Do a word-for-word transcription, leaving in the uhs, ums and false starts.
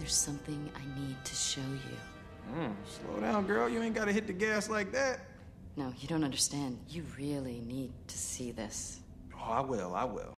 There's something I need to show you. Mm, slow down, girl. You ain't gotta hit the gas like that. No, you don't understand. You really need to see this. Oh, I will, I will.